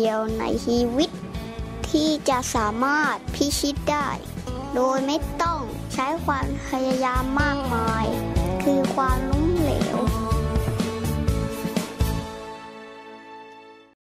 ดียวในชีวิตที่จะสามารถพิชิตได้โดยไม่ต้องใช้ความพยายามมากมายคือความล้ม